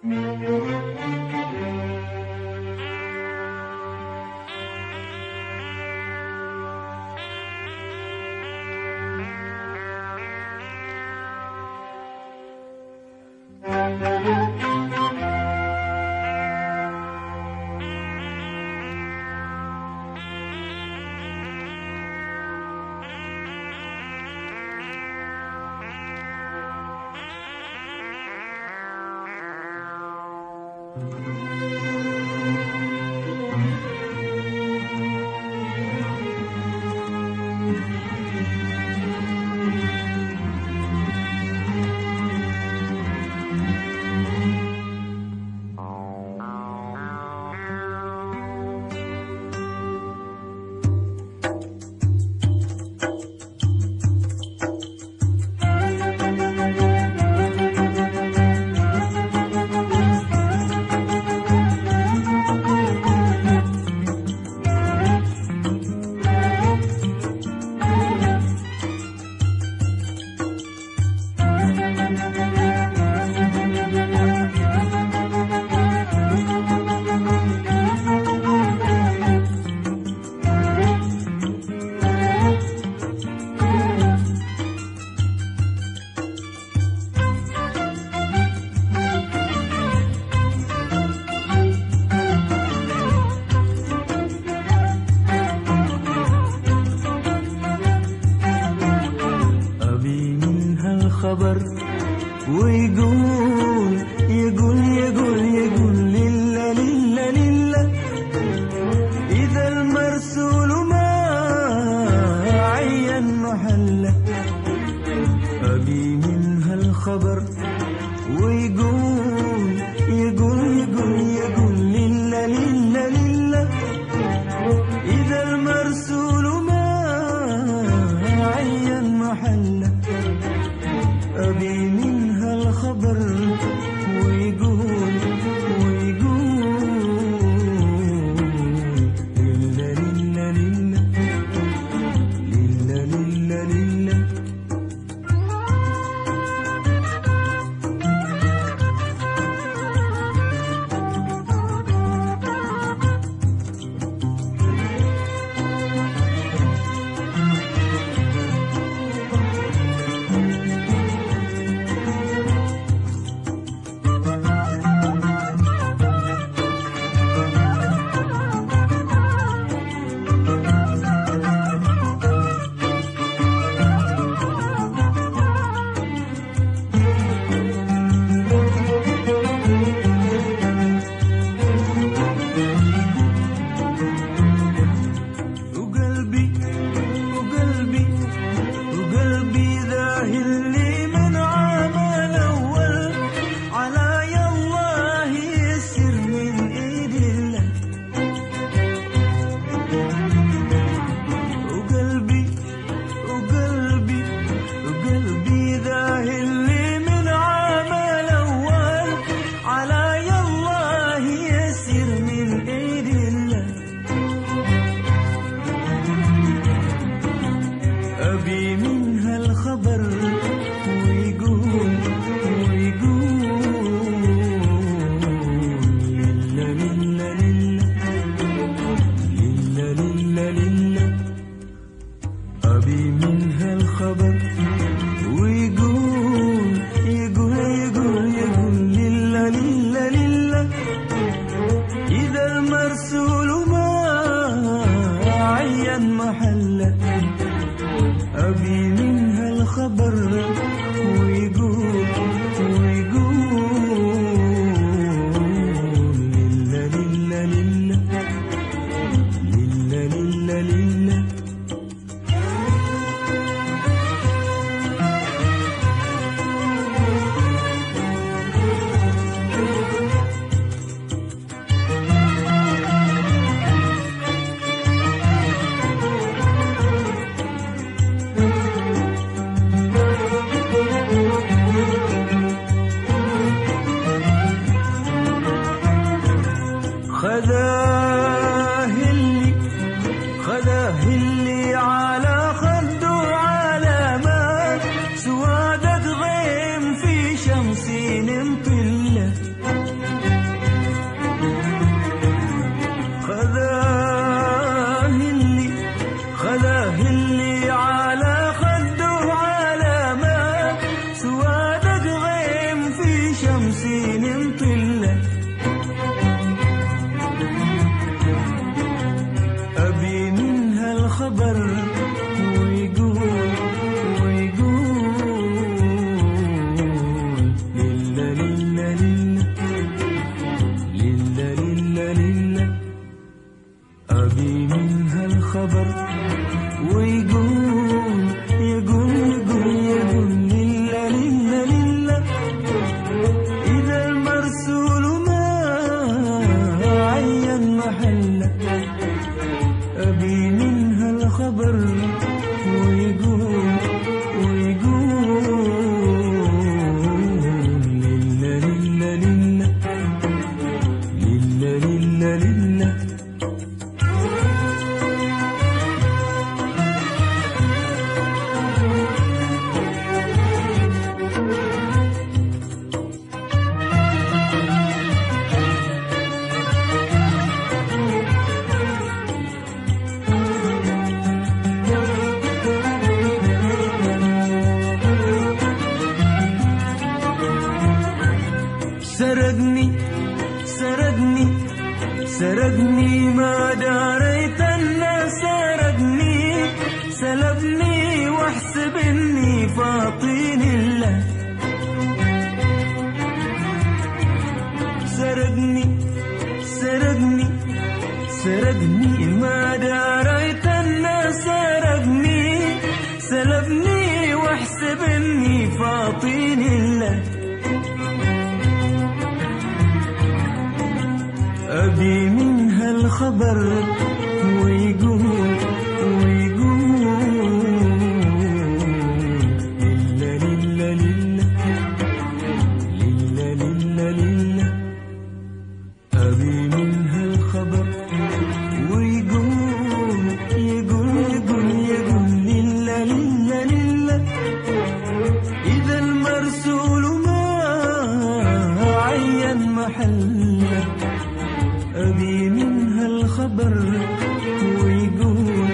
خبر ويقول يقول يقول يقول لله لله لله إذا المرسول ما عين محله أبي منها الخبر ويقول يقول يقول يقول لله لله لله إذا المرسول ما عين محله أبي منها الخبر ويقول ويقول لله لله لله لله لله لله سنين طلت أبي منها الخبر ويقول لله لله لله لله لله أبي منها الخبر ويقول يقول لله لله لله إذا المرسول ما عين محله أبي منها الخبر ويقول لله لله لله لله لله لله سرقني ما دريت أنه سرقني سلبني واحسب إني فاطين الله سرقني ما دريت أنه سرقني سلبني واحسب إني فاطين الله أبي منها الخبر ويقول لله لله لله لله لله أبي منها الخبر ويقول لله لله لله إذا المرسول ما عين محله أبي منها الخبر ويقول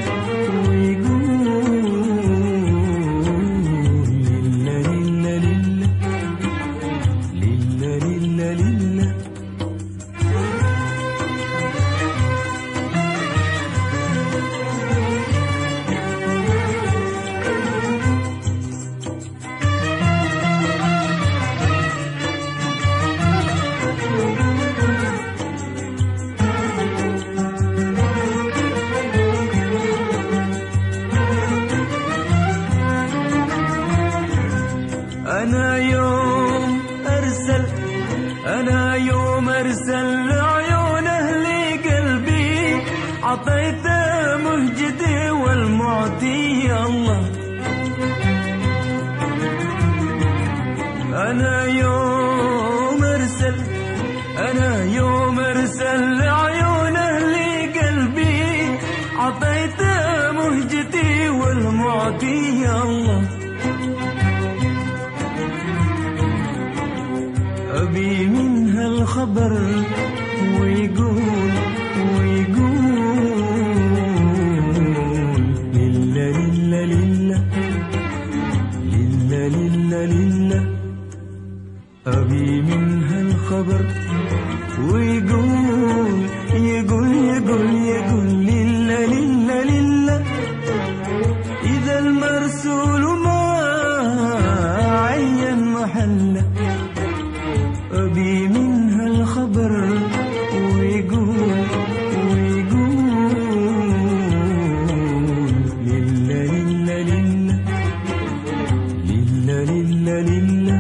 لله لله لله لله لله أنا يوم أرسل لعيون أهل قلبي عطيته مهجتي والمعطي الله أنا يوم أرسل لعيون أهل قلبي عطيته مهجتي والمعطي الله أبي منها الخبر ويقول لله لله لله لله لله أبي منها الخبر ويقول لله لله لله إذا المرسول ما عين محله أبي منها الخبر ويقول لله لله لله لله لله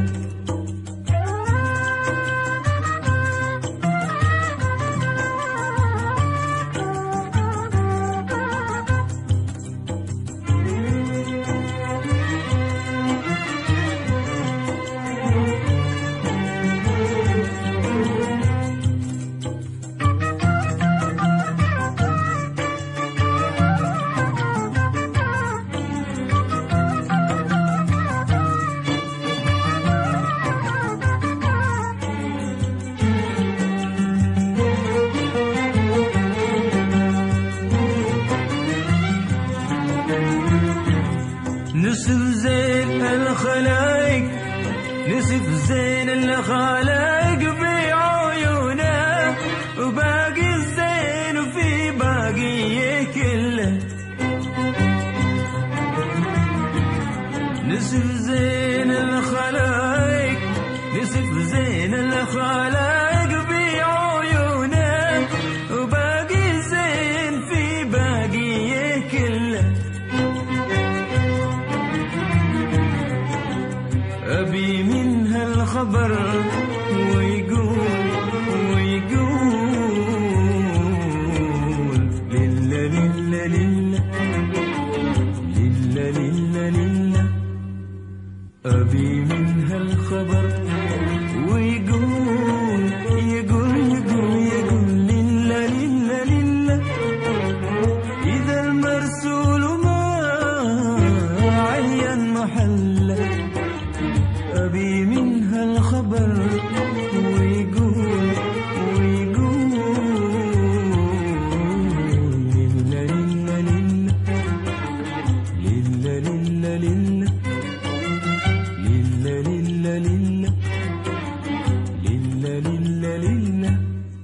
نصف زين الخلايق زين الخلايق بعيونه وباقي زين في باقيه كله. أبي منها الخبر ويقول لله لله لله لله لله لله. أبي منها الخبر ويقول لله لله لله. إذا المرسول ما عين محله أبي منها الخبر ويقول لله لله لله لله لله لله لله لله لله لله لله.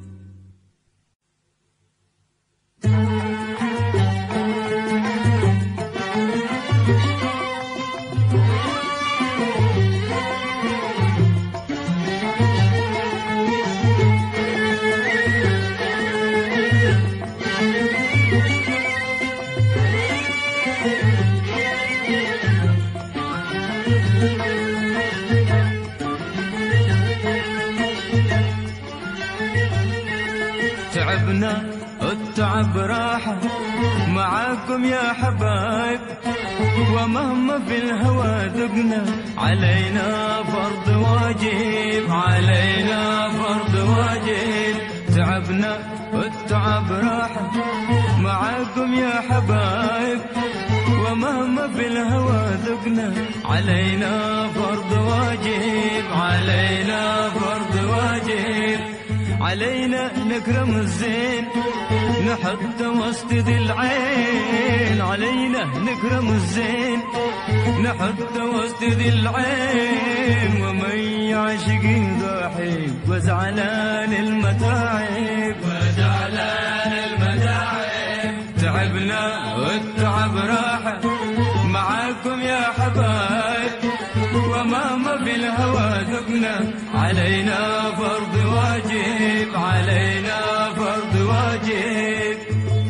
تعبنا التعب راحة معاكم يا حبايب، ومهما في الهوى ذقنا علينا فرض واجب، علينا فرض واجب. تعبنا التعب راحة معاكم يا حبايب، ومهما في الهوى ذقنا علينا فرض واجب، علينا فرض واجب. علينا نكرم الزين نحط وسط ذي العين، علينا نكرم الزين نحط وسط ذي العين. ومن يعشق ضاحك وزعلان المتاعب، وزعلان المتاعب. تعبنا والتعب راحة معاكم يا حبايب، ومهما في الهوى ذقنا علينا فرض واجب، علينا فرض واجب.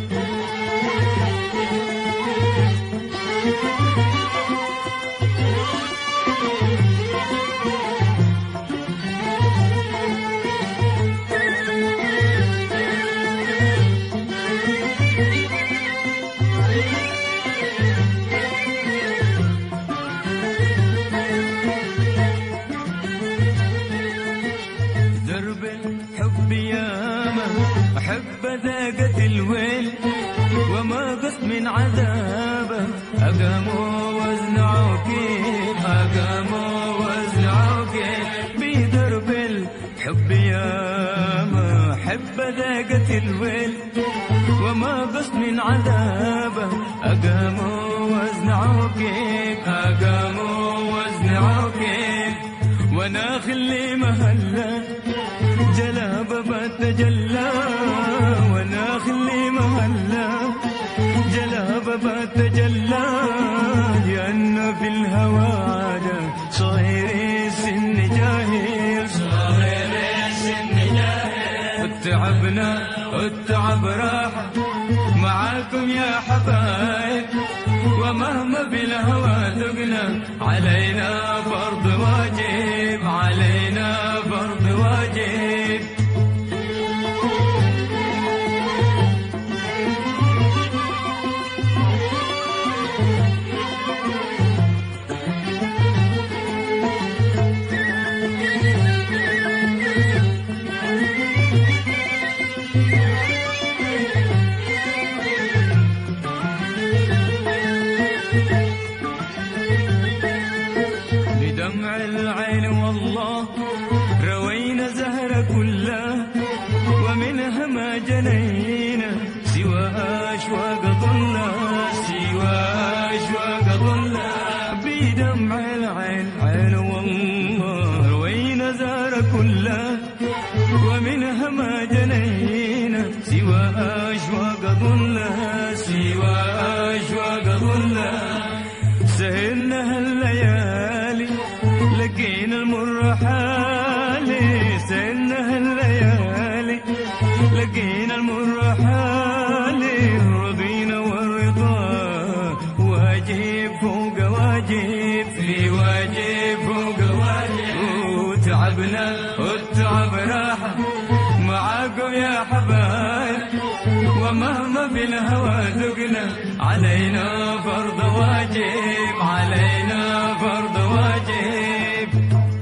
درب الحب ياما أحب ذاقة الويل، وما قص من عذابه أقاموا وازنعوا كيف، أقاموا وازنعوا كيف. بدرب الحب ياما أحب ذاقة الويل، وما قص من عذابه أقاموا وازنعوا كيف، أقاموا وازنعوا كيف. وانا خلي مهلا جلابه بتجلى، وانا خلي مهلا جلابه بتجلى. لأن في الهوى عادة صغير السن جاهل، صغير السن جاهل. وتعبنا والتعب راحة معاكم يا حبايب، ومهما في الهوى ذقنا علينا فرض واجب، علينا فرض واجب. بدمع العين والله روينا زهرة كلها، ومنها ما جنينا سوى أشواق ظلها، سوى أشواق ظلها. بدمع العين والله روينا زهرة كلها، ومنها ما جنينا سوى أشواق ظلها، سوى أشواق ظلها. سهرنا هالليالي لقينا المر حالي، والتعب راحة معاكم يا حبايب، ومهما بالهوى ذقنا علينا فرض واجب، علينا فرض واجب.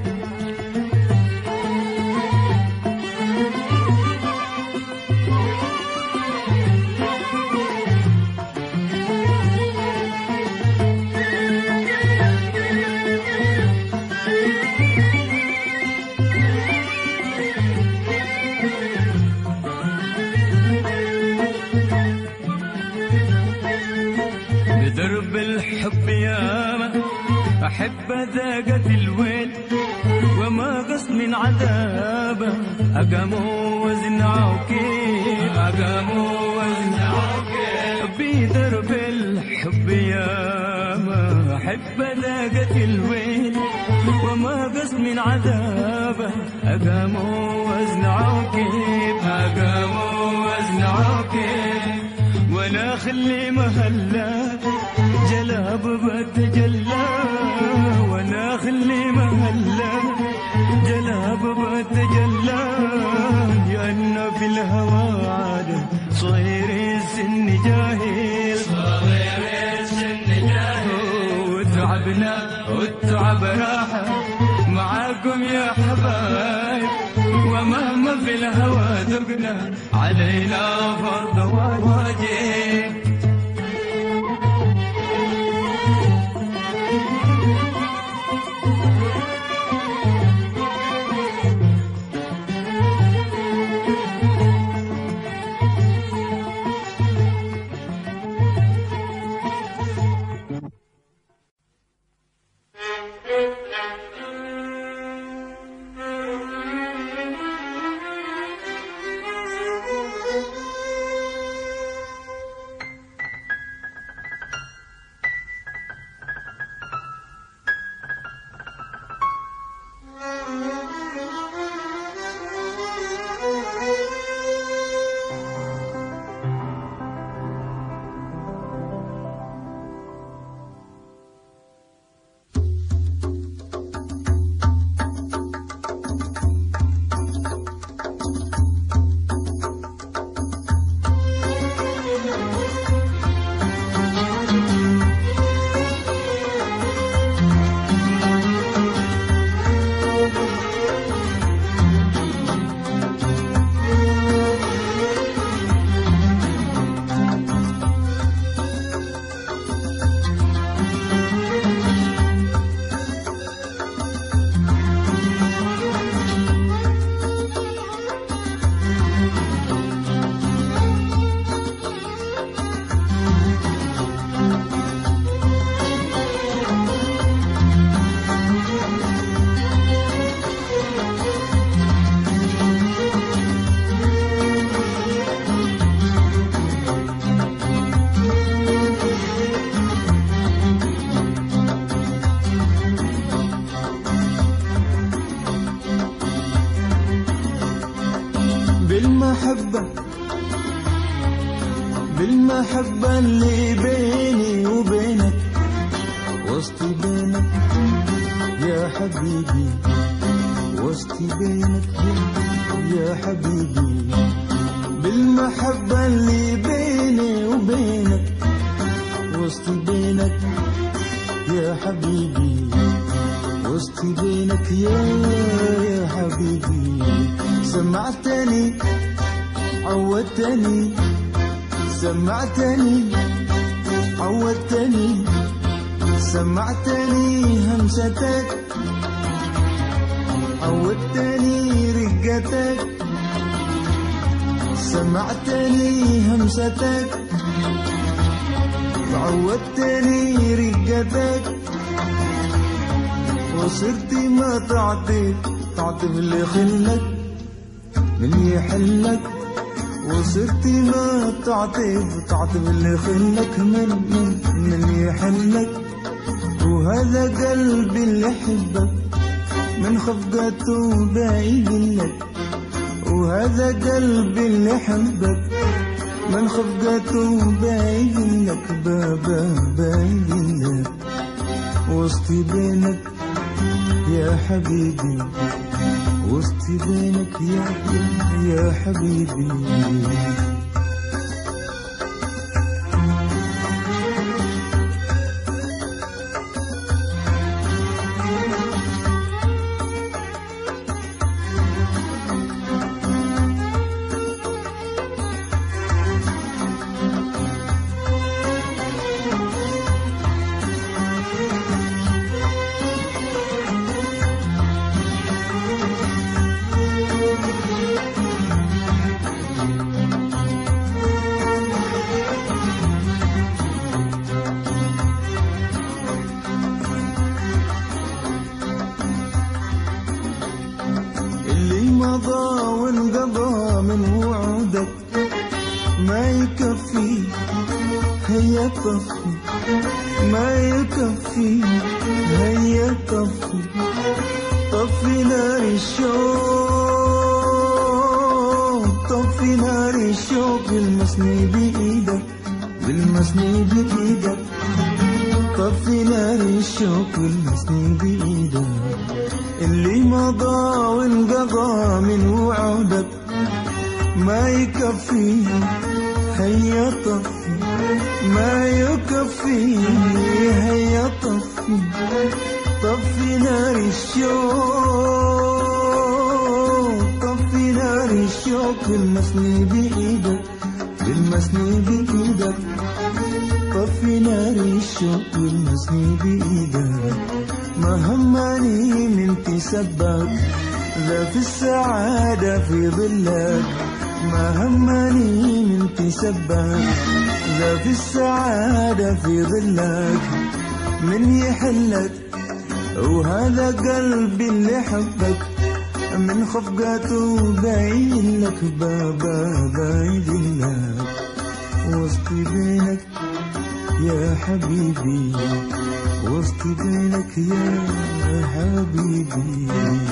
درب الحب ياما أحب ذاقت الويل، وما قصد من عذابه أقاموا وزنعوا كيف، أقاموا وزنعوا كيف. بدرب الحب ياما أحب ذاقت الويل، وما قصد من عذابه أقاموا وزنعوا كيف، أقاموا وزنعوا كيف. ولا خلي مهلا جلاب بتجلى، ولا خلي مهلا جلاب بتجلى، لأن في الهوى عادة صغير السن جاهل، صغير السن جاهل. وتعبنا والتعب راحة معاكم يا حبايب، ومهما في الهوى ذقنا علينا فرض واجب. بالمحبة اللي بيني وبينك، وسطي بينك يا حبيبي، وسطي بينك يا حبيبي. بالمحبة اللي بيني وبينك، وسطي بينك يا حبيبي، وسطي بينك يا حبيبي. سمعتني عودتني، سمعتني عودتني، سمعتني همستك، عودتني رقتك، سمعتني همستك، عودتني رقتك. وصرت ما تعطف اللي خلك من يحلك، وصرت ما تعطف اللي خلك من يحلك. وهذا قلبي اللي حبك من خفقته باين لك، وهذا قلبي اللي حبك من خفقته باين لك، باين لك. وسطي بينك يا حبيبي، وسطي بينك يا حبيبي. وانقضى من وعودك ما يكفي، هيا طفي ما يكفي، هيا طفي طفي نار الشوق، طفي نار الشوق بالمسني بإيدك، بالمسني بإيدك، طفي نار الشوق بالمسني بإيدك. اللي مضى وانقضى من وعودك ما يكفي، هيا طفي ما يكفي، هيا طفي طفي نار الشوق، طفي نار الشوق بالمسني بإيدك، بالمسني بإيدك، طفي نار الشوق بالمسني بإيدك. ما همني من تسبك ذا في السعادة في ظلك، ما همني من تسبك ذا في السعادة في ظلك. من يحلك وهذا قلبي اللي حبك، من خفقته باين لك بابا باين لك. وسطي بينك يا حبيبي، وسطي بينك يا حبيبي.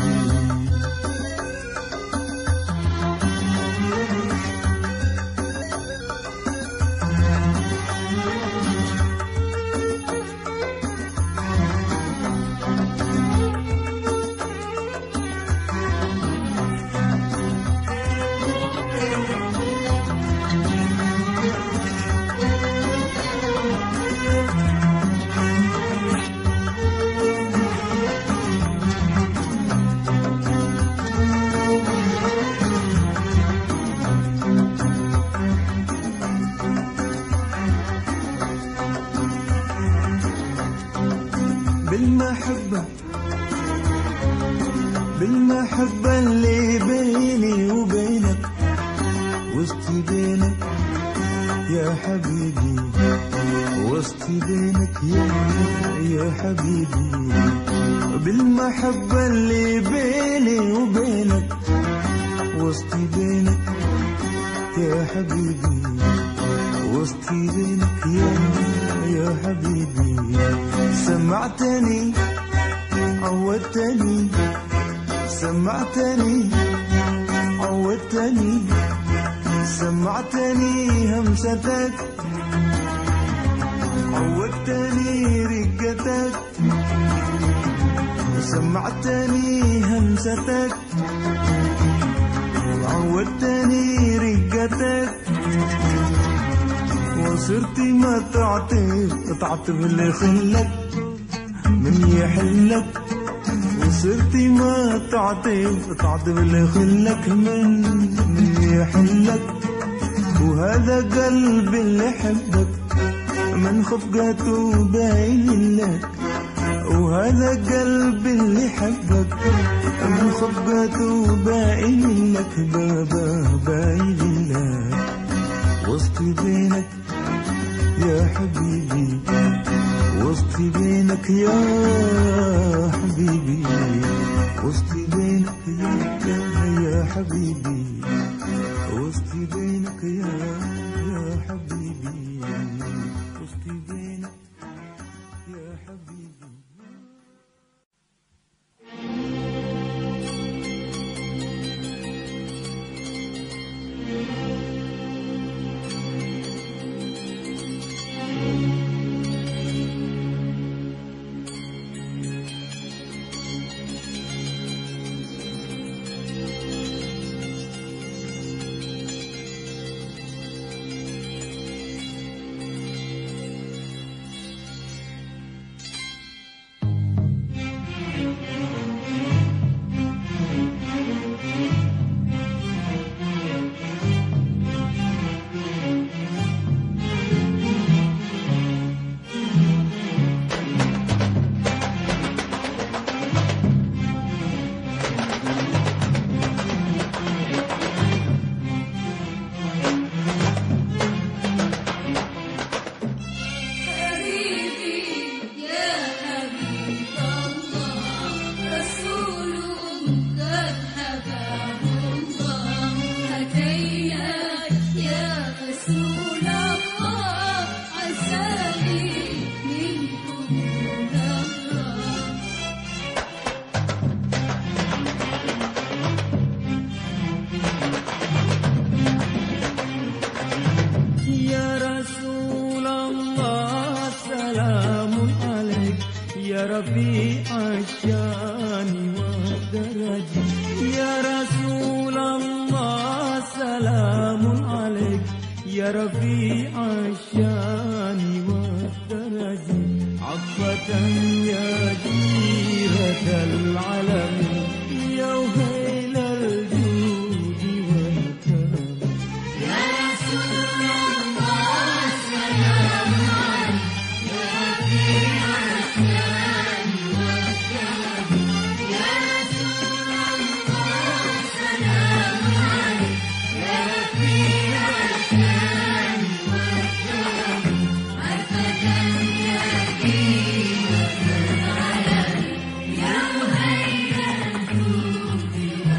بالمحبة بالمحبة اللي بيني وبينك، وسطي بينك يا حبيبي، وسطي بينك يا حبيبي. بالمحبة اللي بيني وبينك، وسطي بينك يا حبيبي، وسطي بينك يا حبيبي. سمعتني عودتني، سمعتني عودتني، سمعتني همستك، عودتني رقتك، سمعتني همستك، عودتني رقتك. وصرت ما تعطف اللي خلك من يحلك، وصرت ما تعطف اللي خلك من يحلك. وهذا قلب اللي حبك من خفقته باين لك، وهذا قلب اللي حبك من خفقته باين لك بابا باين لك. وسطي بينك يا حبيبي، وسطي بينك يا حبيبي، وسطي بينك يا حبيبي، وسطي بينك يا حبيبي، وسطي بينك يا حبيبي. يا رفيع الشان والدرج عطفة يا جيرة العلم يا وهيل الجود والكرم يا رسول الله سلام عليك يا رفيع الشان والكرم يا رسول الله سلام عليك يا رفيع الشان والكرم عطفة يا جيرة العلم يا وهيل الجود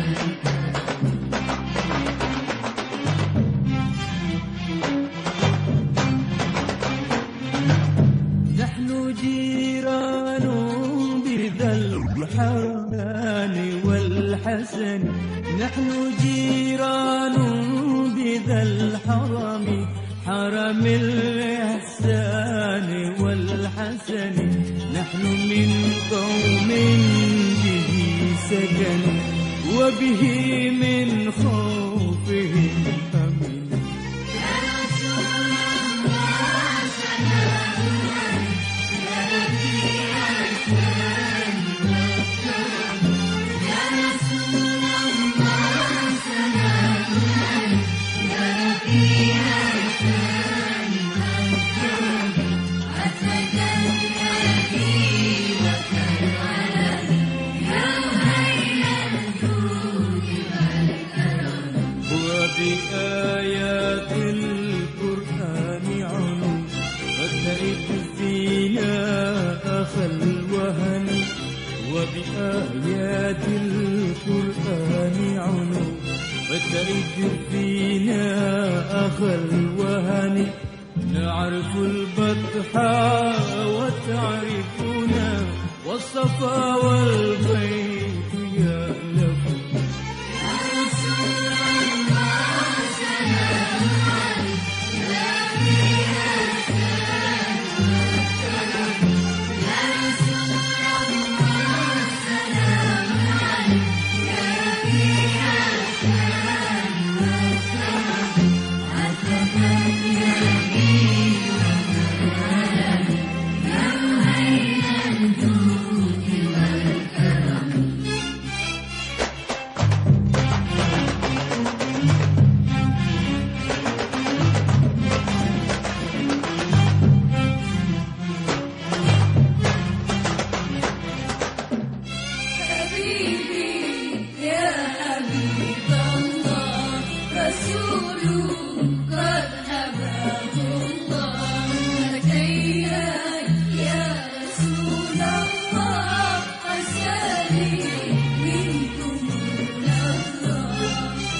نحن جيران بذا الحرمان والحسن نحن جيران بذا الحرم حرم الإحسان والحسن نحن من قوم به سكن وبه من خوفهم أمن يا رسول الله سلام عليك يا رفيع الشان والكرم يا رسول الله سلام عليك يا رفيع الشان والكرم عطفة يا جيرة العلم يا وهيل الجود والكرم وبآيات القرآن عنو فتئت فينا أخا الوهن وبآيات القرآن عنو فتئت فينا أخا الوهن نعرف البطحاء وتعرفنا والصفا والبيت يألفون يا رسول الله سلام عليك يا رفيع الشان والكرم يا رسول الله سلام عليك يا رفيع الشان والكرم عطفة يا جيرة العلم يا وهيل الجود والكرم حبيبي يا حبيب الله رسول قد حباه الله أتينا يا رسول الله عساني منكم الله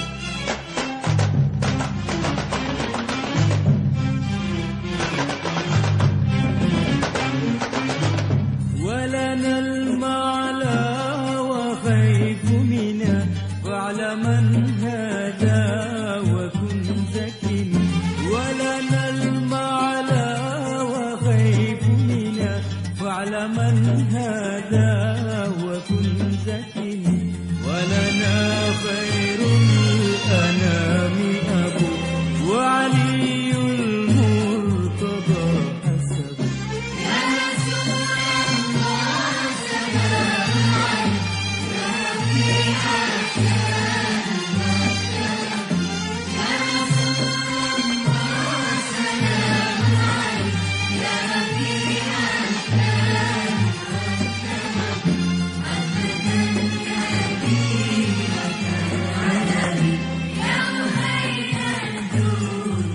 ولنا المعلى وخيف منا فاعلم من هدى وكن زكي ولنا المعلى وخيف منا فاعلم من هدى وكن زكي ولنا خير الأنام أبو وعلي المرتضى حسب يا رسول الله سلام عليك يا رفيع الشان والكرم يا رسول الله سلام عليك يا رفيع الشان والكرم عطفة يا جيرة العلم يا وهيل الجود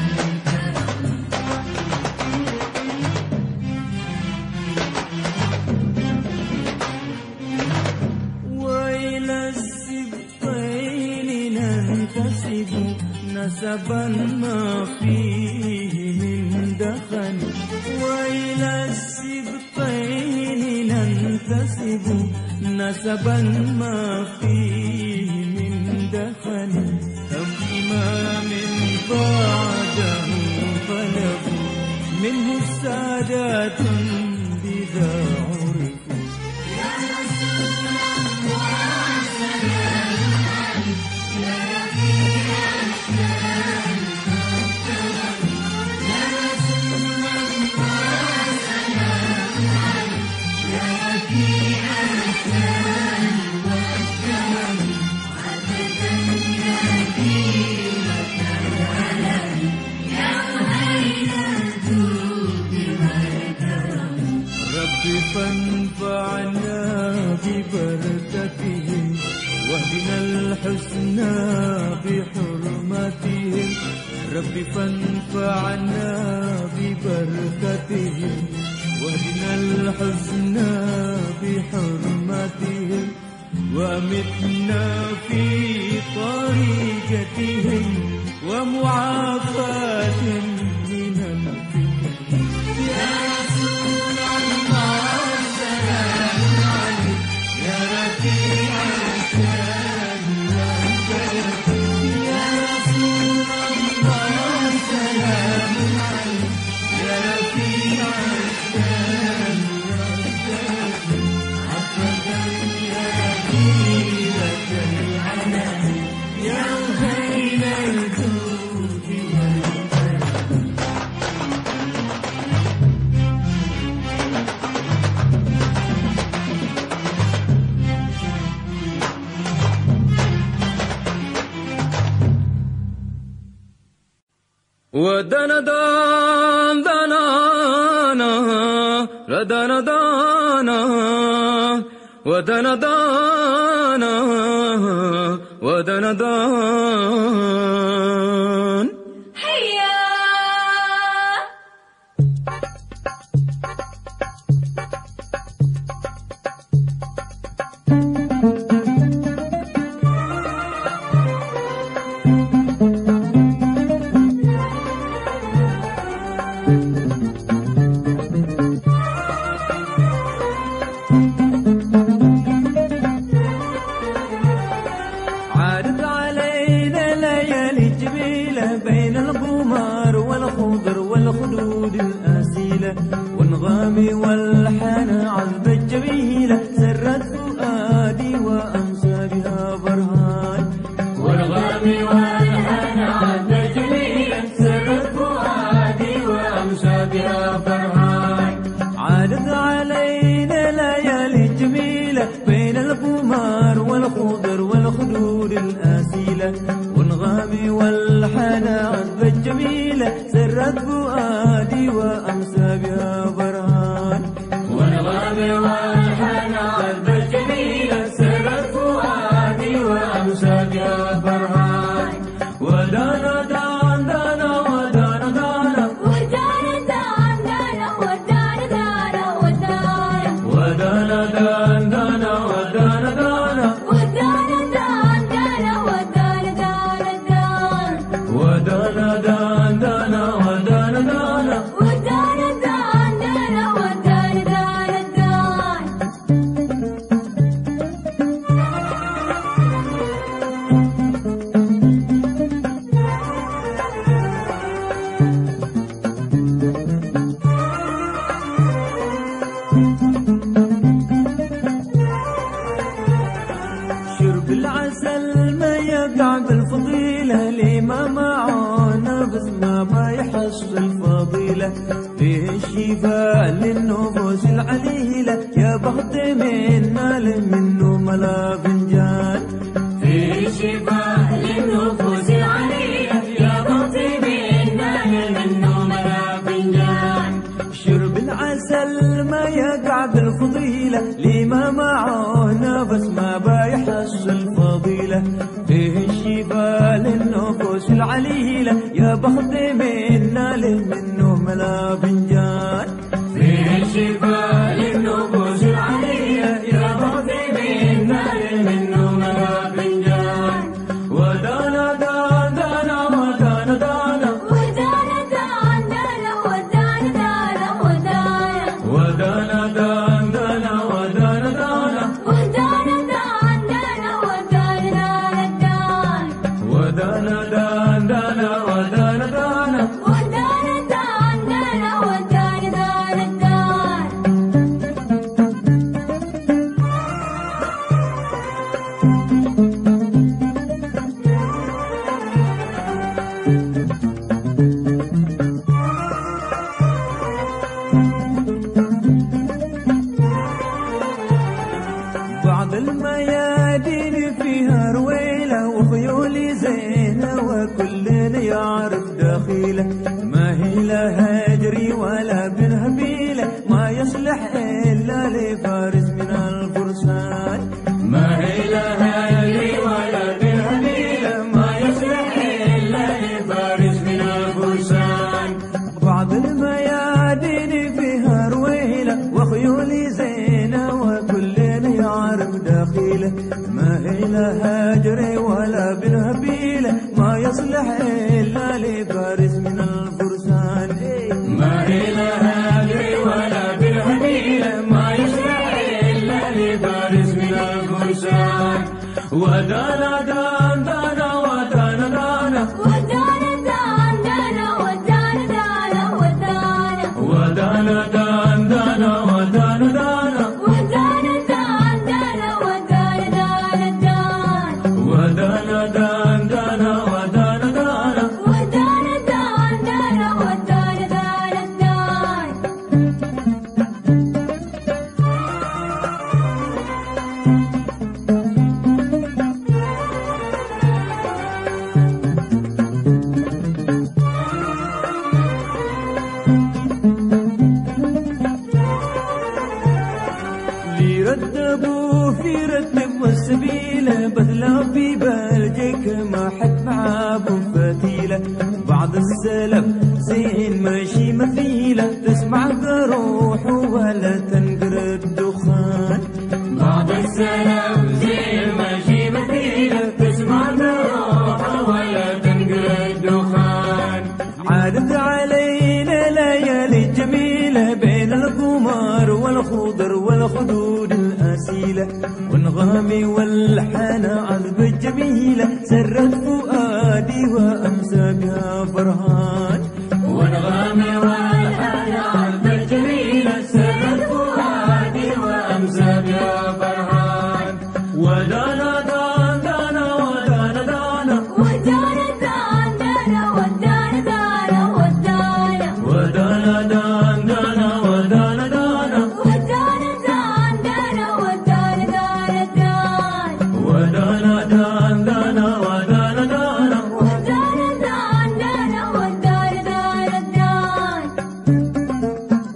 والكرم وإلى السبطين ننتسب نسبا ما فيه من دخن وإلى السبطين ننتسب نسبا ما فيه من دخن أم إمام بعده طلبوا منه السادات بذا عرفوا يا رسول الله سلام عليك يا رفيع الشان والكرم الحسنى بحرمتهم ربي فانفعنا ببركتهم واهدنا الحسنى بحرمتهم وأمتنا في طريقتهم ومعافاة من الفتن يا رسول الله سلام عليك يا رفيع الشان والبركة يا رسول الله سلام عليك يا رفيع الشان والبركة عفوا يا غيرة العنان يا خير الجود ودنا دان دانا ردنا دانا ودنا دانا ودنا دان هيا عادت علينا ليالي جميلة بين الغمار والخضر والخدود الأسيلة والنغام والحنا عذبة جميلة سرت فؤادي وأمسى بها برهان والنغام والحنا عذبة جميلة سرت فؤادي وأمسى بها برهان عادت علينا ليالي جميلة بين القمار والخضر والخدود الأسيلة والنغام والحنا عذبة جميلة سرت فؤادي وأمسى بها برهان والنغام والحنا عذبة جميلة سرت فؤادي وأمسى بها برهان ودانا دان دانا ودانا دانا ودانا دان دانا ودانا دانا ودانا ودانا دان دانا ودانا دانا ودانا دان دانا ودانا دانا دان ودانا دان دانا ودانا دانا ودانا دان دانا ودانا دانا دان شرب العسل ما يقع بالفضيلة ليه ما معانا بس ما يحصل فضيلة فيه الشفاء للنفوس العليلة يا بخت منا منه ملا فنجان فيه الشفاء للنفوس العليلة يا بخت منا منه ملا فنجان شرب العسل ما يقع بالفضيلة لما معانا بس ما بيحصل فضيلة فيه الشفاء للنفوس العليلة يا بخت منا منه ملا فنجان فيه الشفاء للنفوس العليلة يا بخت منا منه ملا فنجان ودانا دان دانا ودانا دانا ودانا دان دانا ودانا دانا ودانا ودانا دان دانا ودانا دانا ودانا دان دانا ودانا دانا دان ودانا دان دانا ودانا دانا ودانا دان دانا ودانا دانا دان والغامي والحنى عذب الجميلة سرت فؤادي وأمسى بها فرحان والغامي والحنى عذب الجميلة سرت فؤادي وأمسى بها فرحان ودانا دان دانا ودانا دانا ودانا دان دانا ودانا دانا ودانا ودانا دان دانا ودانا دانا ودانا دان دانا ودانا دانا دان ودانا دان دانا ودانا دانا ودانا دان دانا ودانا دانا دان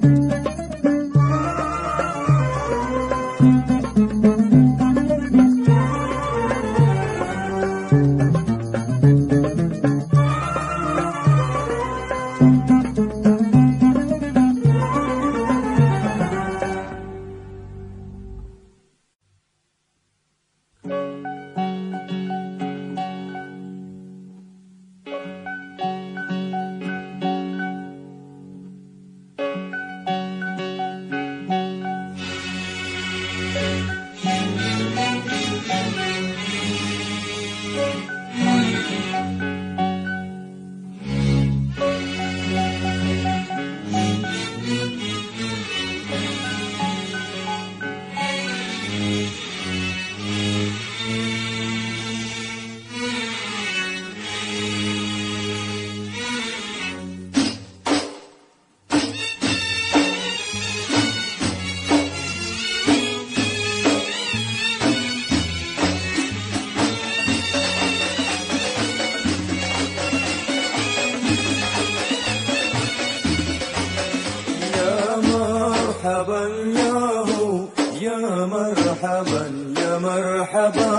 مرحبا يا هو يا مرحبا يا مرحبا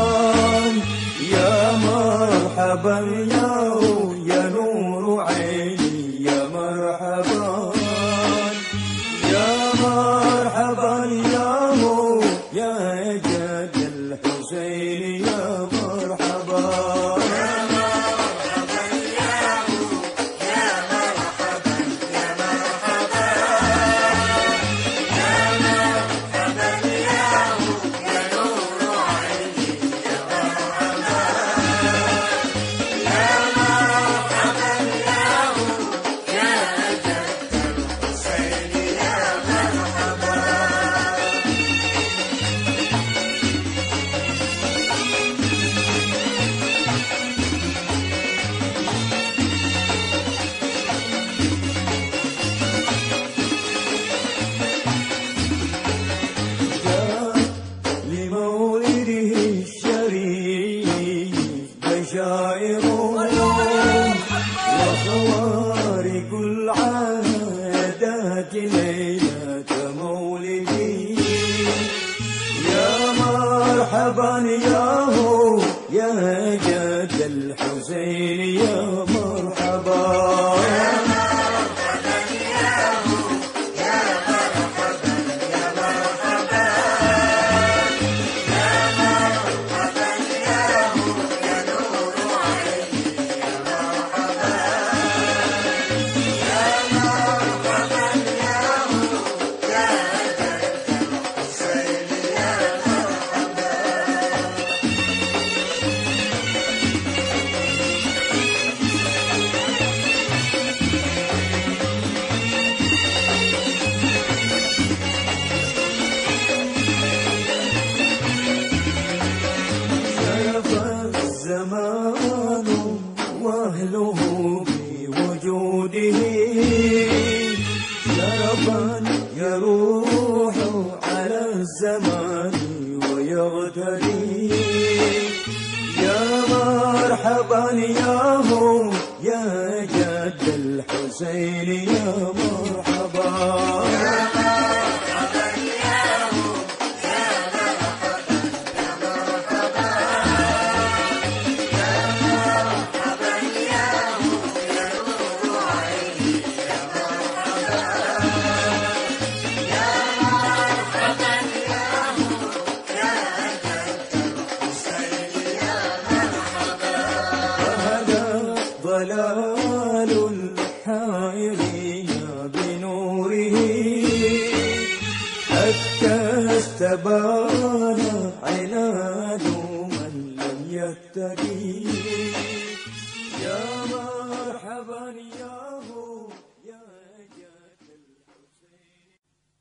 يا مرحبا يا هو يا نور عيني يا مرحبا يا مرحبا يا هو يا جد الحسين يا مرحبا لمولده الشريف بشائر وخوارق العادات ليلة مولدي يا مرحبا يا هو يا جد الحسين يا مرحبا الزمان واهله بوجوده شرفا يروح على الزمان ويغتدي يا مرحبا يا هو يا جد الحسين يا مرحبا ضلال الحائرين بنوره حتى استبان يغتدي يا مرحبا ياهو يا جد الحسين.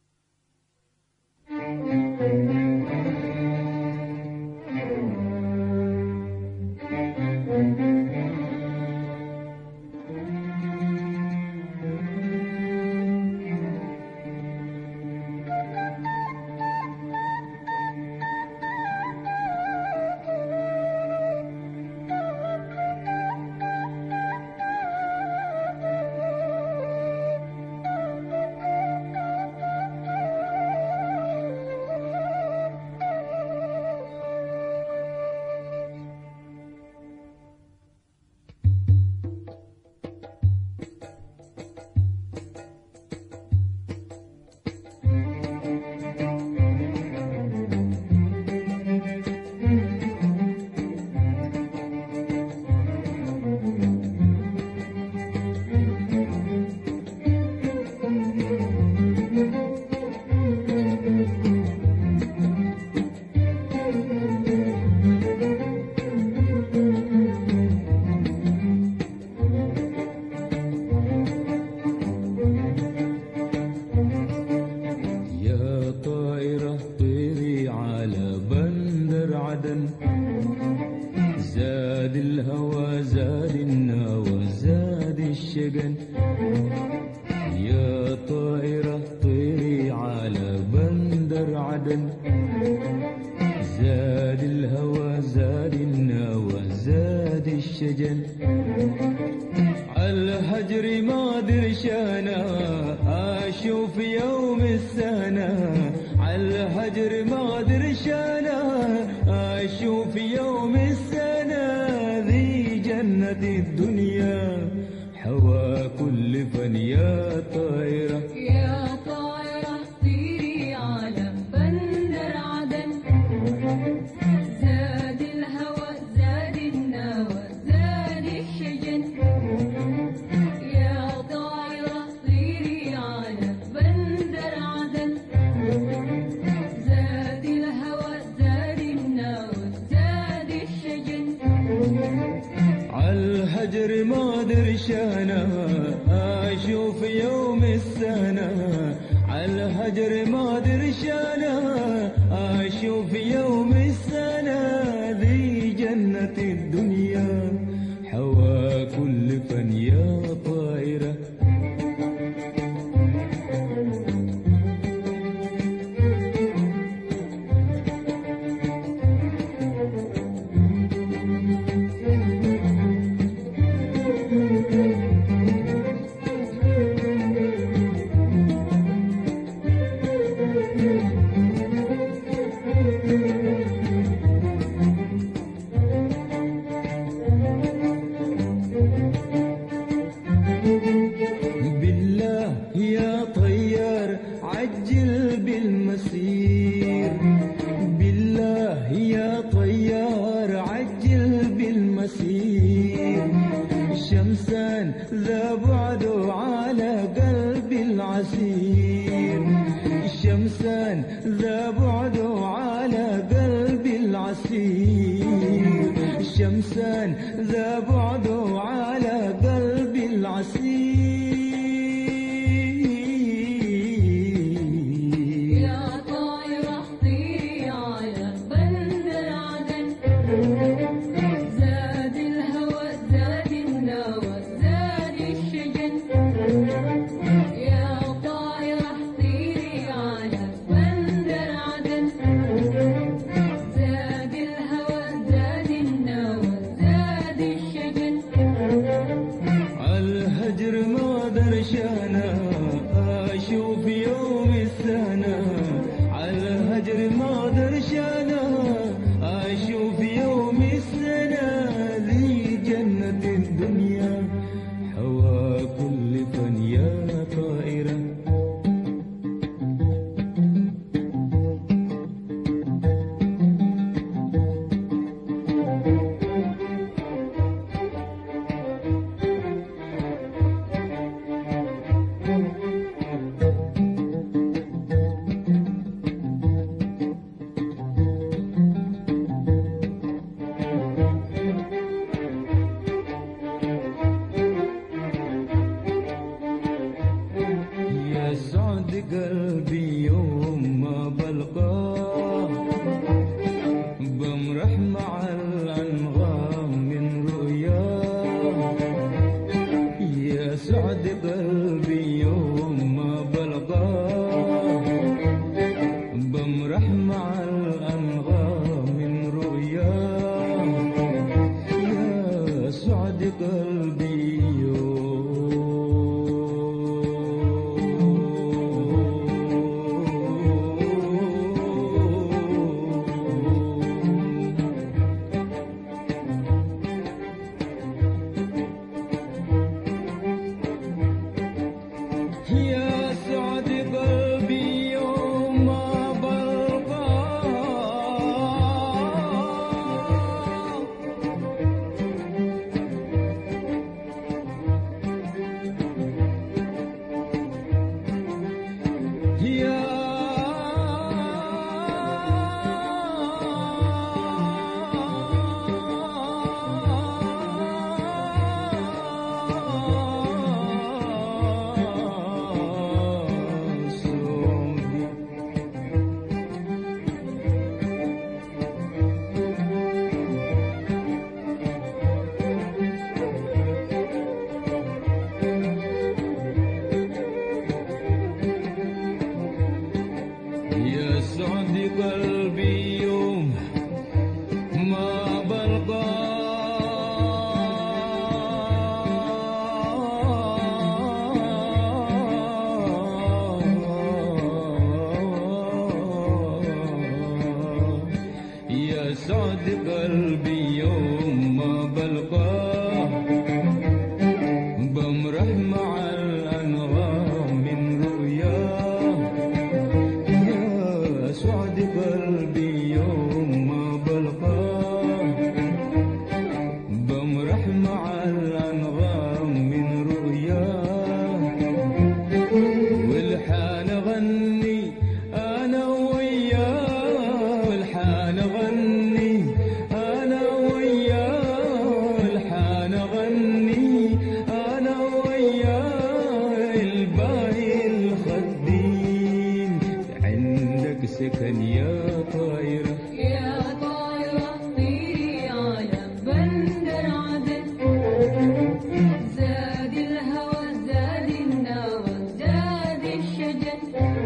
زاد الهوى زاد النوى زاد الشجن، يا طائرة طيري على بندر عدن. زاد الهوى زاد النوى زاد الشجن، عالهجر ما درشانا اشوف يوم السنة. عالهجر ما درشانا اشوف يوم السنة. ذي جنة الدنيا حوى كل فن يا طائرة يا طائرة طيري على بندر عدن. زاد الهوى زاد النوى زاد الشجن، يا طائرة طيري على بندر عدن. زاد الهوى زاد النوى زاد الشجن، عالهجر ما درشانا اشوف يوم السنة. عالهجر ما درشانا اشوف يوم السنة. ذي جنة الدنيا حوى كل فن يا طائرة. بالله يا طيار عجل بالمسير. بالله يا طيار عجل بالمسير. شمسان ذا بعده على قلب العسير. شمسان ذا بعده على قلب العسير. شمسان ذا بعده على قلب العسير. يا طائرة طيري على بندر عدن. زاد الهوى زاد النوى زاد الشجن، يا طائرة طيري على بندر عدن. زاد الهوى زاد النوى زاد الشجن، عالهجر قلبي يا سعد قلبي يوم ما بلقاك يا يا سعد قلبي يوم ما بلقاك يا سعد قلبي يوم ما بلقاك بمرح مع الأنغام من رؤياه يا سعد قلبي يوم ما بلقاه بمرح مع الأنغام من رؤياه والحان غني أنا وياه والحان غني أنا وياه والحان غني أنا وياه الباقي الخدين عندك سكن يا طايرة يا طايرة طيري على بندر عدن زاد الهوى زاد النوى زاد الشجن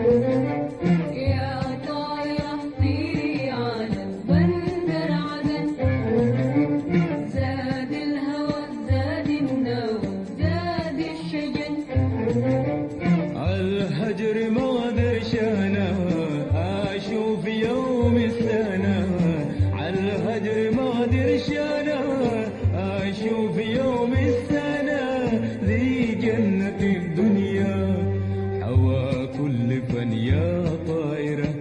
يا طايرة طيري على بندر عدن زاد الهوى زاد النوى زاد الشجن عالهجر ما ادري انا اشوف يوم السنه عالهجر ما ادري انا اشوف يوم السنه ذي جنه الدنيا حوا كل فن يا طايره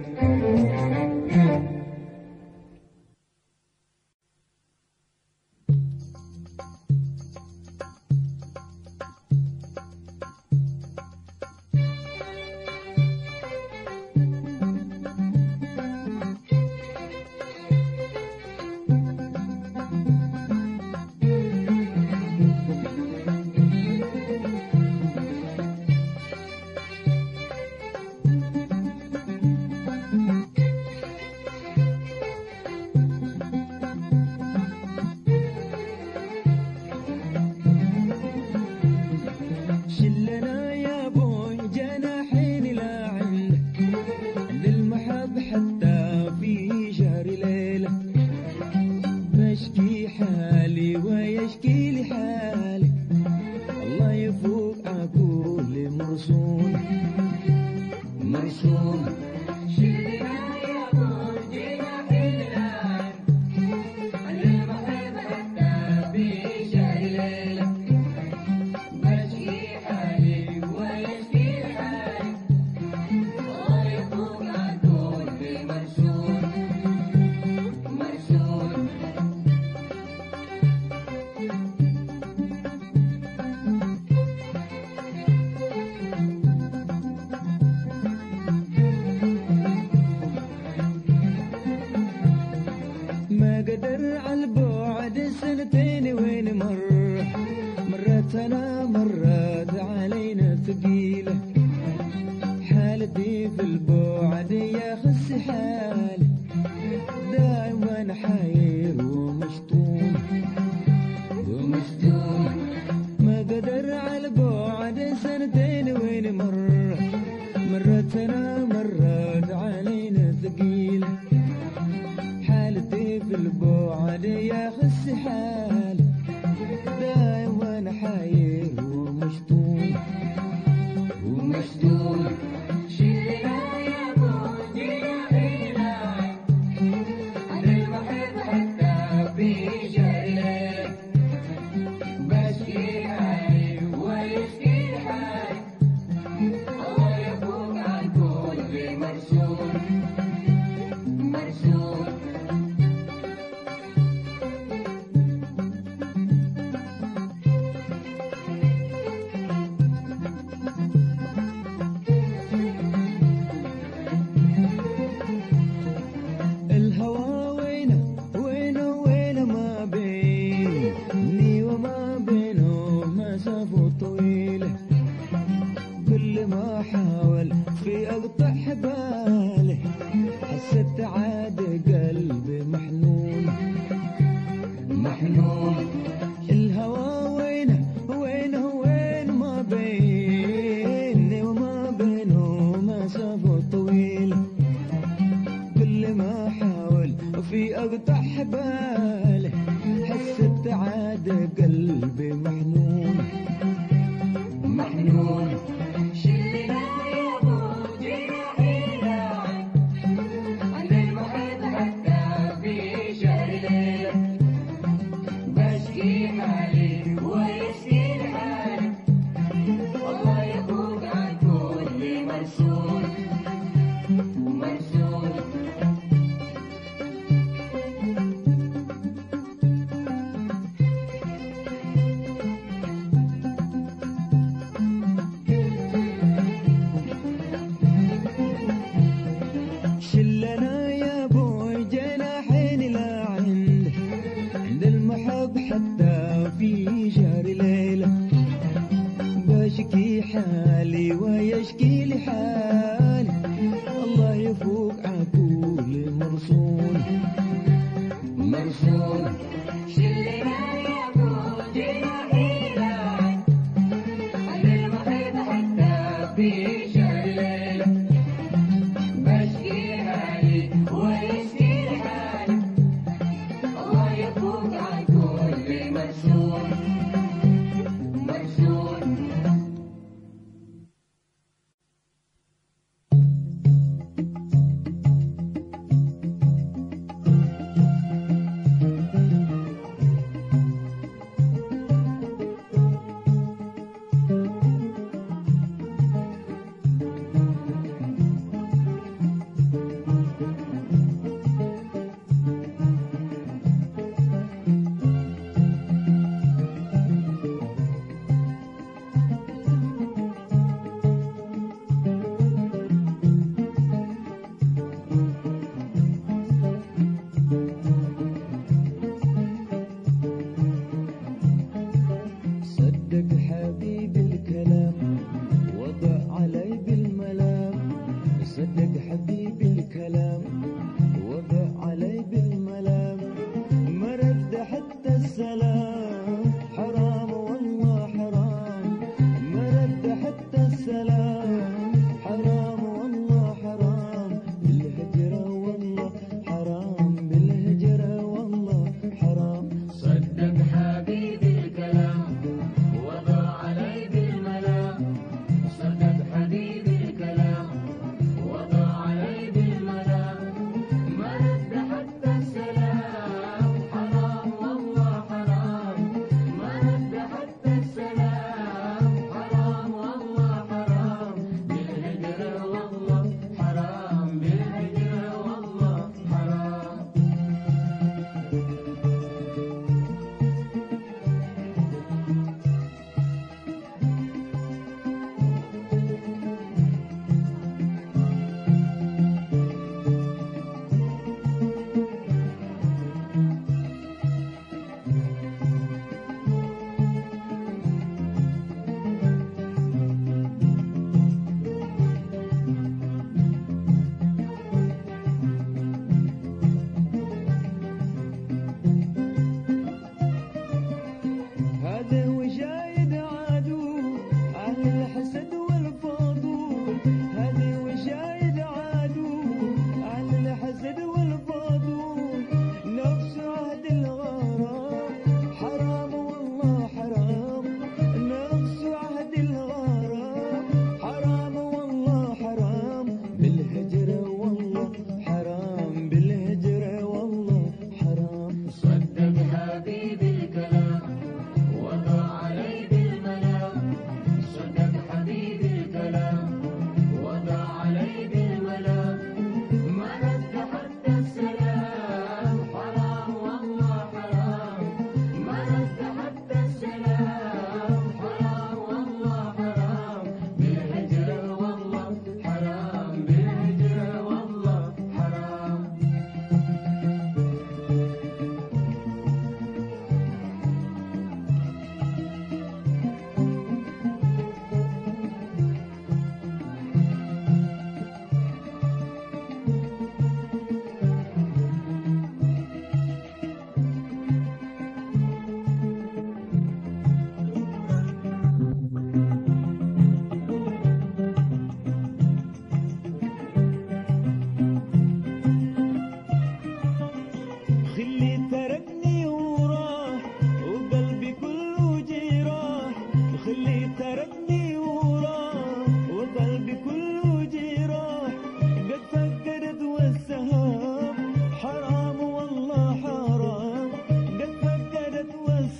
شلنا يا بوي جناحين لا عندك عند المحب حتى في شهر ليلة بشكي حالي ويشكي لي حالي الله يفوق عقول مرسول مرسول شلنا يا بوي جناحين لا عند المحب حتى في شهر ليلة بشكي حالي ويشكي حالي الله يفوق عدول بمرسول مرسول ما قدر عالبعد سنتين وين مرت انا مرت علينا ثقيلة حالتي في البعد يا خس حالي دايما حاير ومشطوم ومشطوم ما قدر عالبعد سنتين وين مرت انا مرت علينا ثقيلة حالتي في البعد يا خس حالي طويلة كل ما حاول في أقطع حباله حسيت عاد قلبي محنون محنون. الهوى وينه وينه وين ما بيني وما بينه مسافة طويلة كل ما حاول في أقطع حباله حسيت عاد قلبي محنون محنون. شلنا يا ابو جناحينا عن المحب حتى في شهر ليلة بشكي حالي ويشكي لحالي الله يفوق عن كل مرسول مرسول. شلنا يا بوي جناحين لا عند المحب حتى في شهر ليلة بشكي حالي ويشكي لحالي الله يفوق عقول مرسول مرسول. شلنا يا ابو جناحينا عن المحب حتى في شهر ليلة بشكي حالي ويشكي لحالي الله يفوق عن كل مرسول مرسول.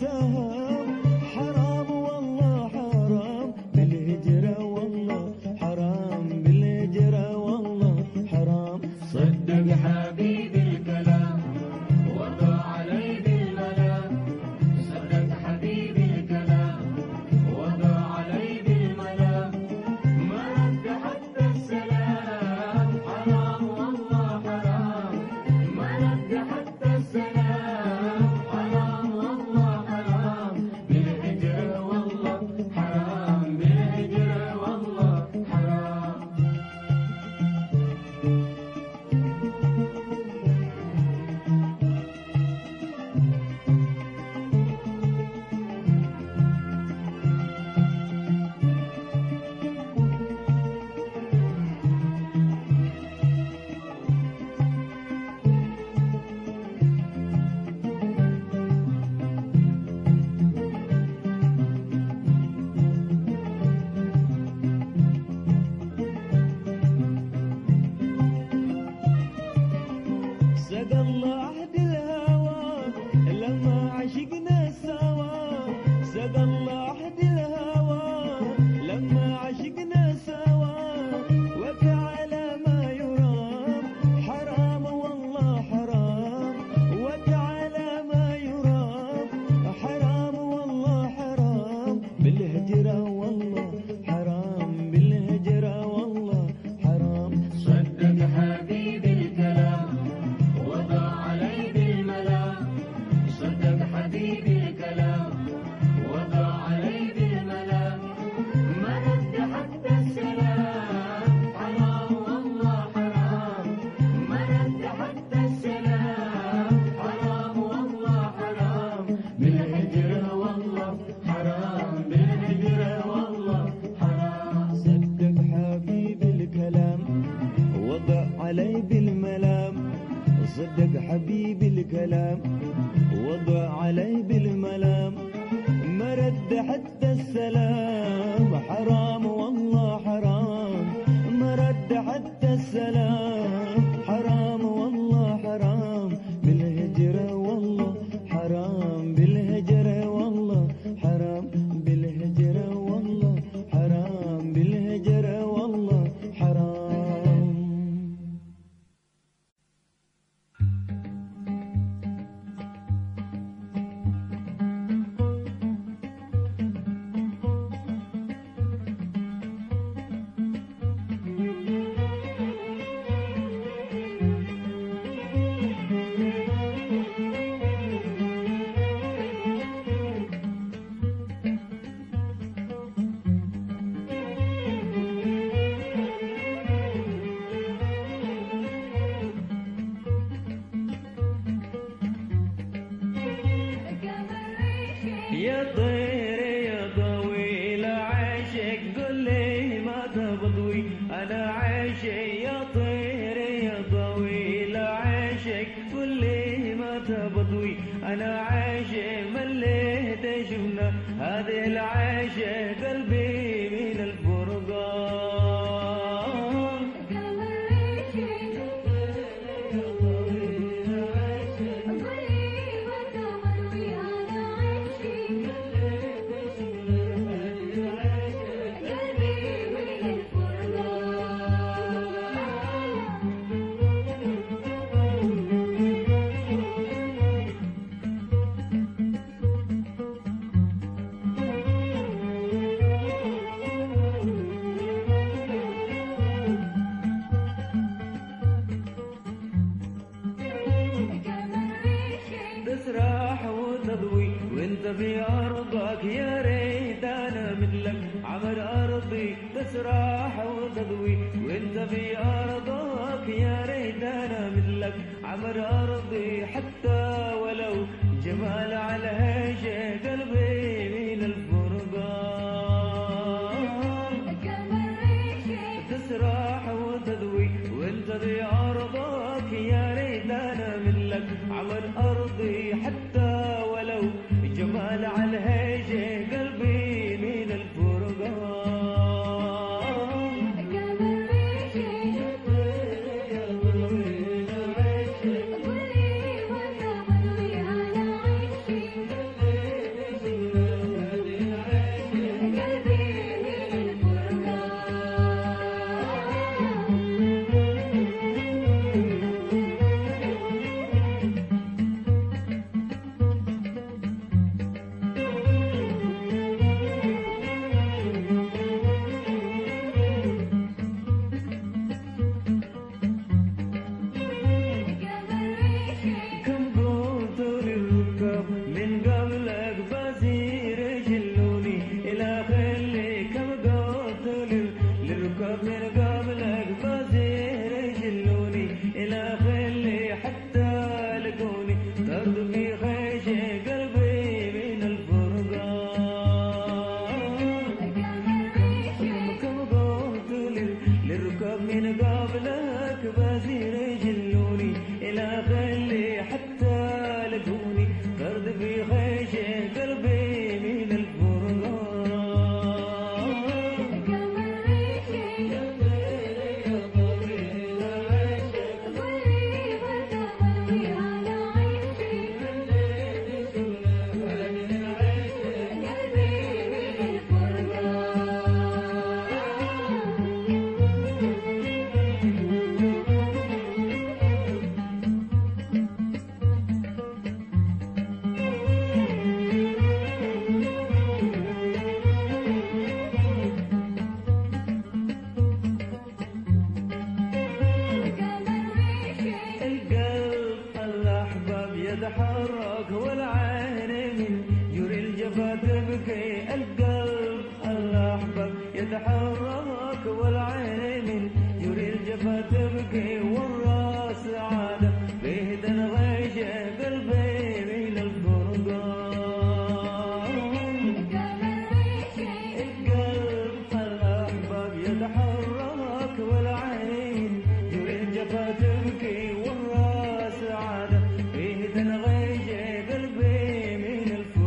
سهام حرام والله حرام بالهجرة والله حرام بالهجرة والله حرام صدق حبيبي الكلام وضع علي بالملام صدق حبيبي الكلام وضع علي بالملام ما رد حتى السلام حرام والله حرام ما رد حتى السلام حرام والله حرام بالهجرة والله حرام بالهجرة والله حرام سقى الله عهد الهوى لما عشقنا سوا سقى الله عهد الهوى لما عشقنا سوا وفعل ما يرام حرام والله حرام وفعل ما يرام حرام والله حرام بالهجرة والله حرام بالهجرة والله حرام صدق حبيبي الكلام وضع علي بالملام صدق حبيبي الكلام وضع علي بالملام ما رد حتى السلام حرام والله حرام ما رد حتى السلام حرام والله حرام بالهجرة والله حرام بالهجرة والله حرام صدق حبيبي الكلام وضع علي بالملام صدق حبيبي الكلام وضع علي بالملام ما رد حتى السلام حرام والله حرام ما رد حتى السلام حرام والله حرام بالهجرة والله حرام بالهجرة والله حرام بالهجرة والله حرام بالهجرة والله حرام يا طير يا طويل عاشق قل لي ما تبضوي انا عاشق يا طير يا طويل عاشق قل لي ما تبضوي انا عاشق مليت شفنا هذه العاشق قلبي من الفرقان تسرح وتضوي وانت في ارضك يا ريت انا مثلك عمر ارضي تسرح وتضوي وانت في ارضك يا ريت انا مثلك عمر ارضي حتى ولو جمال على هيجة قلبي من الفرقان تسرح وتضوي وانت في ارضك يا ريت انا مثلك عمر ارضي حتى ولو جمال على هيجة قلبي من الفرقان تبكي القلب الأحباب يتحرك والعين يري الجفا تبكي والراس عادة فيه تنغيش قلبي من الفرقان القلب الأحباب يتحرك والعين يري الجفا تبكي والراس عادة فيه تنغيش قلبي من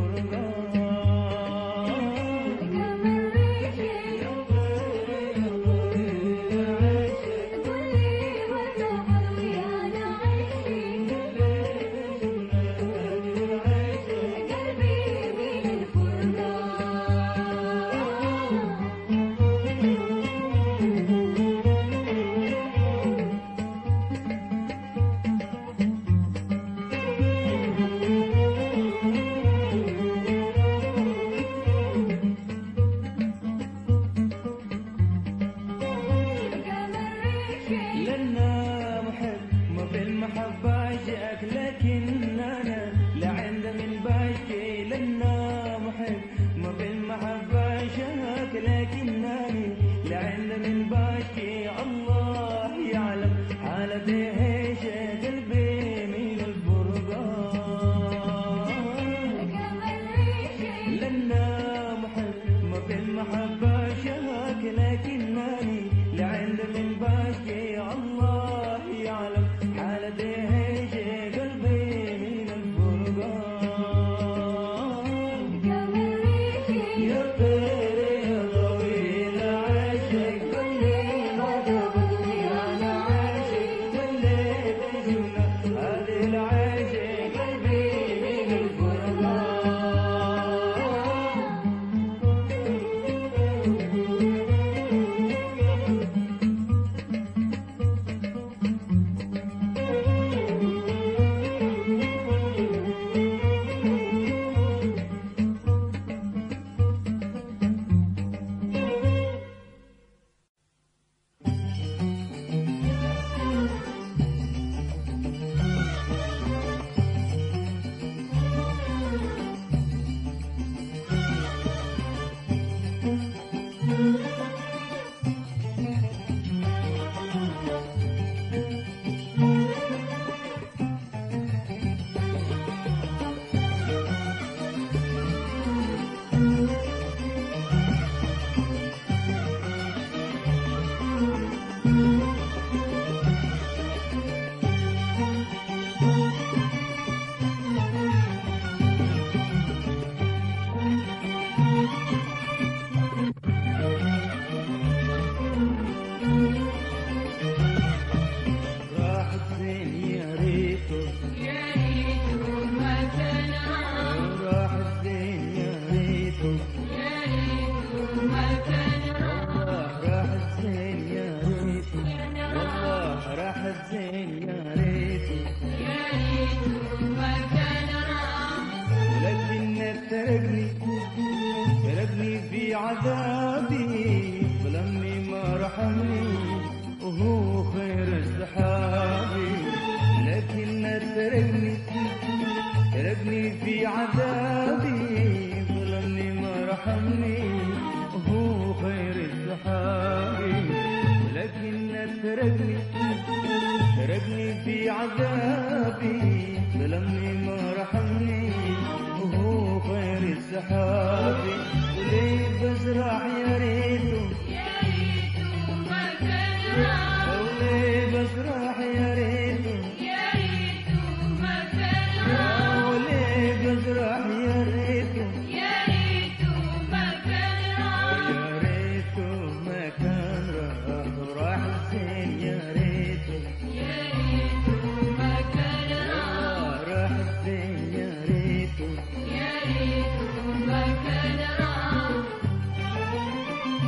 لنا محب ما في المحبة عشقك لكن أنا لعند من باشكي لنا محب ما في المحبة عشقك لكن أنا لعند من باشكي الله يعلم حالتي ايش قلبي من الفرقان لنا محب ما في المحبة عشقك لكن أنا لعند من باشكي الله يعلم حالتي ايش قلبي من الفرقان يا طير يا طويل عاشق كلي ما تبغي انا عاشق كلي بجنة هذه العاشق قلبي من راحت فين يا ريتو راحت فين يا ريتو راحت فين يا ريتو والله راحت فين يا ريتو ولكن تركني في عذابي ظلمني ما رحمني وهو خير السحابي لكن تركني في عذابي ظلمني ما رحمني وهو خير السحابي لكن تركني في عذابي ظلمني ما رحمني وهو خير السحابي وليه بزرع يا ريتو وليه بزرع يا ريتو وليه بزرع يا ريتو يا ريتو ما كان راح زين يا ريتو راح زين يا ريتو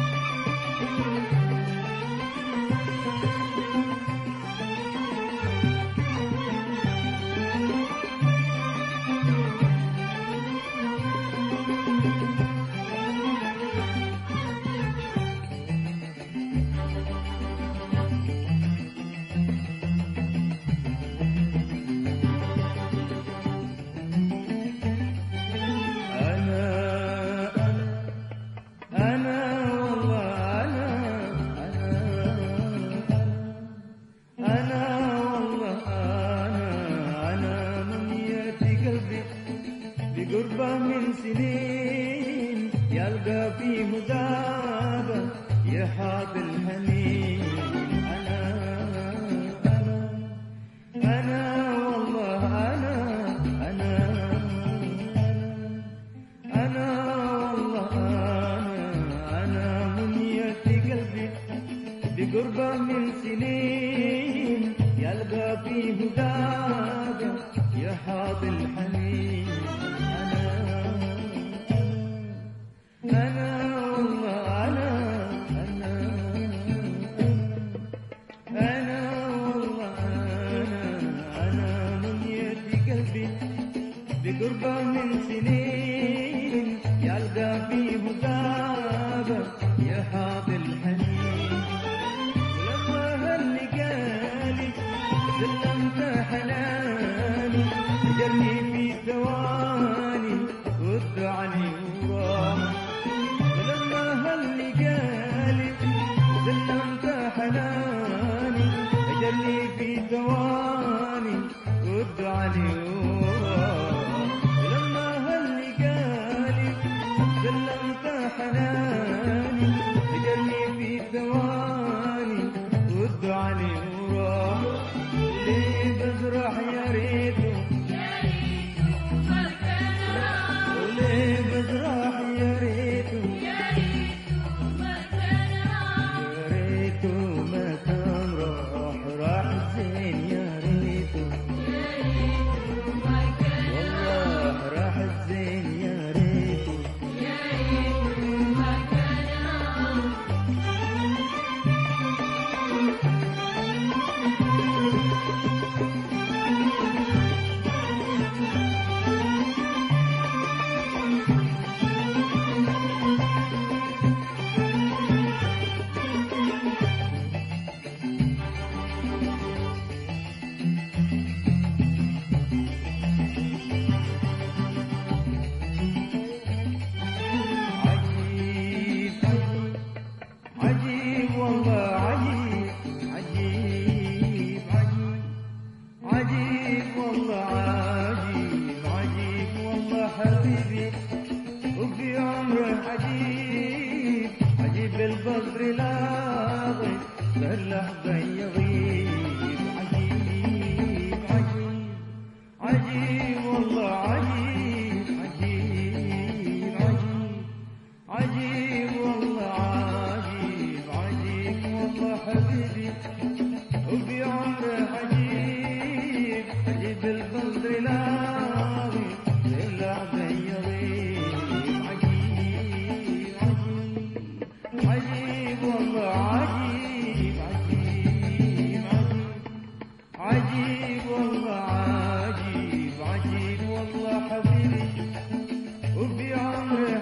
يلقى فيه ذابة يحاط الحنين. أنا والله أنا والله أنا منية قلبي بقربة من سنين يلقى فيه ذابة يحاط الحنين. أنا والله أنا والله أنا منية قلبي بقربة من سنين يلقى فيه ذابة يحاط الحنين. ولما هاللقالي سلمت حناني جرني في ثواني ودعني وراح. ولما هاللقالي سلمت حناني جرني في ثواني ودعني وراح. ولما هاللقالي سلمت حناني جرني في ثواني ودعني وراح. ليه بزرع يا ريته وليه بزرع يا ريته يا ريته ما كان راح زين يا ريته والله راح زين يا ريته. عجيب والله عجيب والله عجيب والله حبيبي وفي عمره عجيب البصر لاغي للحظة يغيب. عجيب والله عجيب والله عجيب والله حبيبي وفي عمره عجيب البصر لاغي للحظة يغيب. عجيب والله عجيب والله عجيب والله حبيبي وفي عمره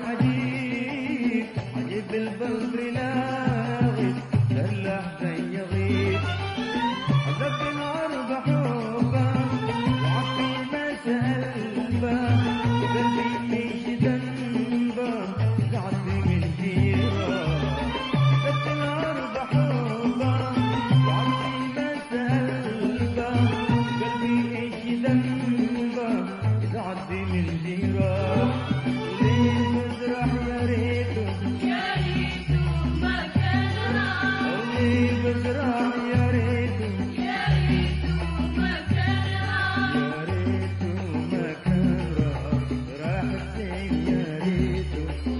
عجيب البصر لاغي للحظة يغيب. عذب العرض حبه وعقيمة قلبه قلبي ليش ذنبه زعت من جيره. عذب العرض حبه وعقيمة قلبه قلبي ليش ذنبه زعت من جيره. ليه بزرع يا ريته ما كان ليه بزرع يا ريته ما كان يا ريته ما كان راح زين يا ريته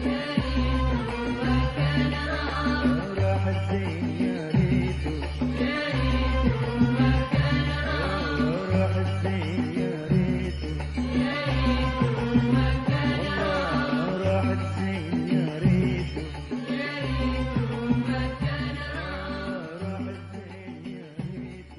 راح زين يا ريته راح زين يا ريته راح زين يا ريته راح زين يا ريته.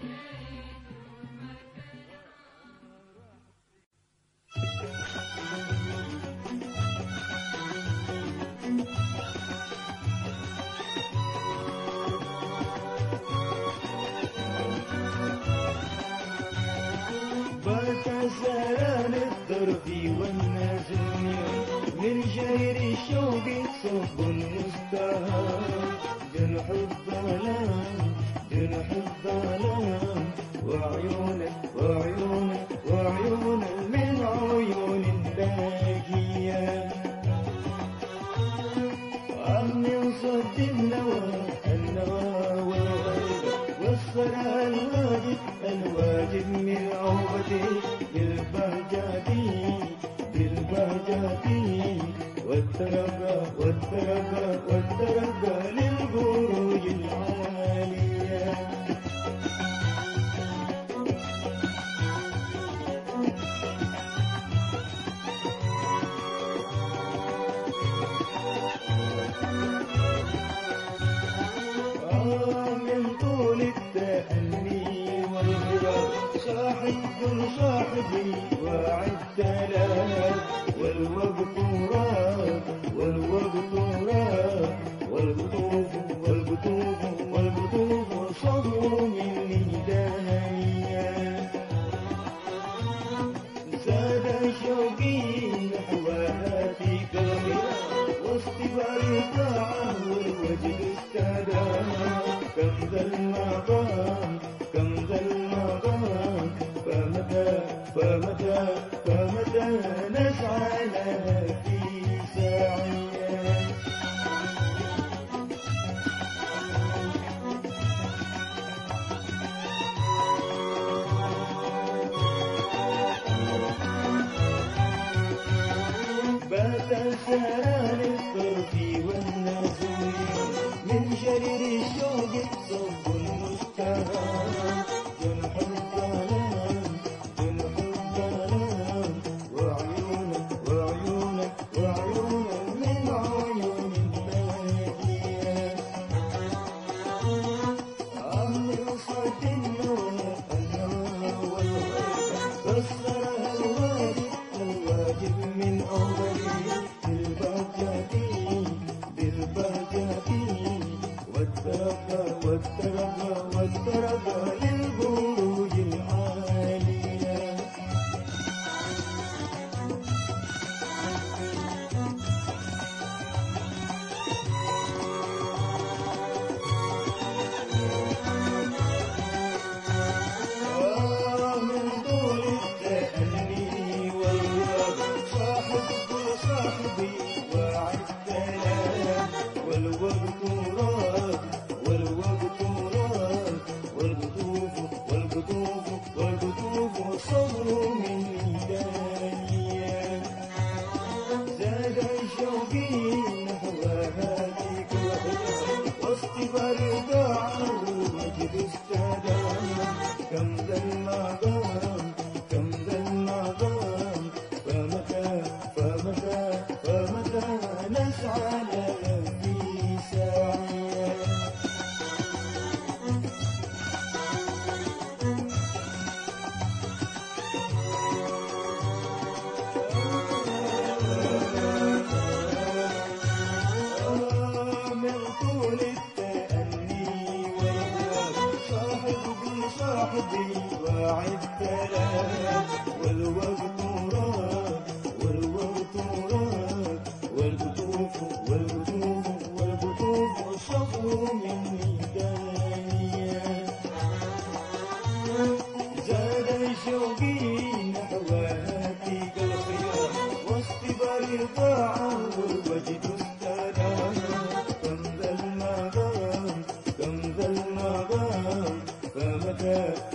بتسران الدربي والنازل من شهر الشوق صب مستهان. جنح الظلام وعيونك من عيون اللاقية. والترقى والترقى والترقى للبروج العالية. من طول التأني والغراب صاحب كل صاحبي وعدت له، والوقت راق والوقت راق والقطوف والقطوف والقطوف صبوا مني داهية. زاد شوقي نحو هاتيك الغياب واصطبار الطاعة والوجد استدى. كم ذا المقام كم ذا المقام فمتى فمتى فمتى نسعى لها في ساعية. بات سهران الطرف والنزول من شرير الشوق صب المشتهى. جنح الظلام جنح الظلام وعيونك وعيونك وعيونك من عيون البادية. عمرو صوت النوى والغيب فسرها الواجب الواجب من أولي بالبهجة والترقى والترقى والترقى للبروج العالية. من طول التأني والغراب صاحب كل صاحبي وعدت له، والوقت راق والوقت راق والقطوف والقطوف والقطوف صبروا مني دانية. زاد شوقي نحو هاتيك الغياب واصطبار الطاعة والوجد استدى. كم ذا المقام كم ذا المقام فمتى فمتى فمتى نسعى لها في ساعية. من طول التأني والغراب صاحب كل صاحبي وعدت له، والوقت راق والوقت راق والقطوف والقطوف والقطوف صفوا مني دانية. زاد شوقي نحو هاتيك الخيار واصطبار الطاعة والوجد استدى. كم ذا المقام كم ذا المقام فمتى